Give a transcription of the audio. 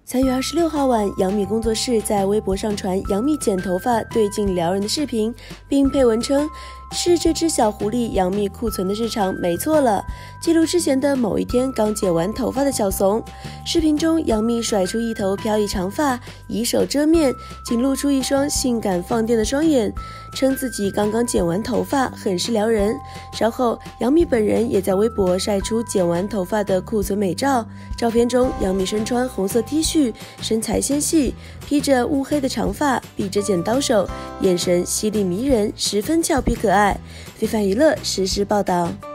3月26号晚，杨幂工作室在微博上传杨幂剪头发对镜撩人的视频，并配文称是这只小狐狸杨幂库存的日常没错了，记录之前的某一天刚剪完头发的小怂。视频中，杨幂甩出一头飘逸长发，以手遮面，仅露出一双性感放电的双眼，称自己刚刚剪完头发，很是撩人。稍后，杨幂本人也在微博晒出剪完头发的库存美照，照片中杨幂身穿红色 T 恤，身材纤细，披着乌黑的长发，比着剪刀手，眼神犀利迷人，十分俏皮可爱。非凡娱乐实时报道。